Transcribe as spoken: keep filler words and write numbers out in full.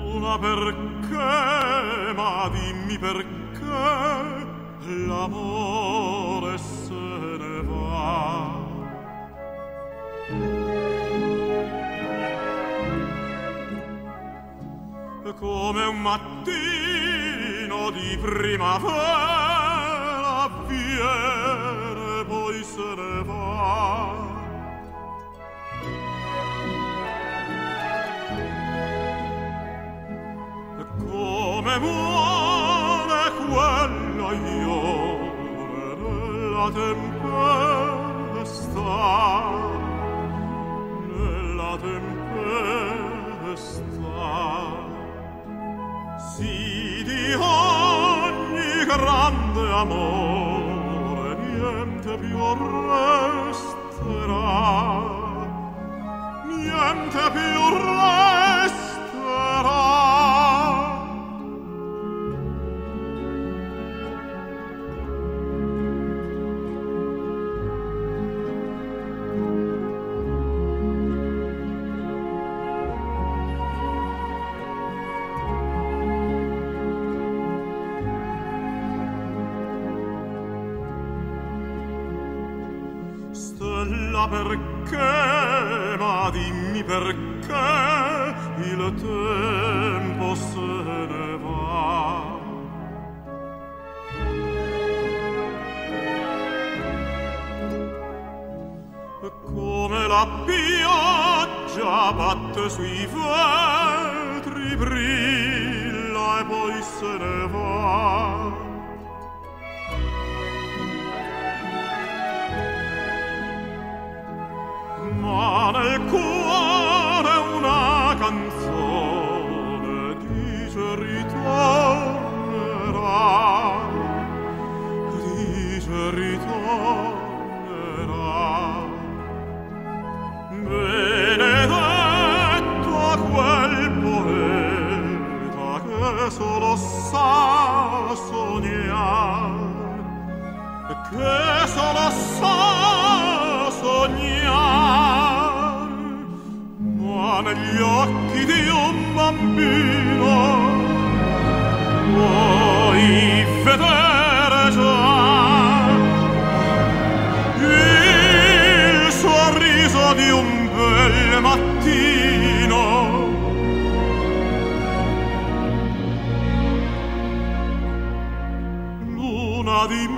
Luna, perché, ma dimmi perché l'amore se ne va. Come un mattino di primavera viene, poi se ne va. Come muore quella ione nella tempesta, nella tempesta. Sì, di ogni grande amore niente più resterà, niente più resterà. Stella, perché, ma dimmi perché il tempo se ne va. Come la pioggia batte sui vetri, brilla e poi se ne va. Ma nel cuore una canzone dice ritornerà, dice ritornerà. Benedetto a quel poeta che solo sa sognare, che solo sa sognare, ma negli occhi di un bambino puoi vedere già il sorriso di un bel mattino. Luna, di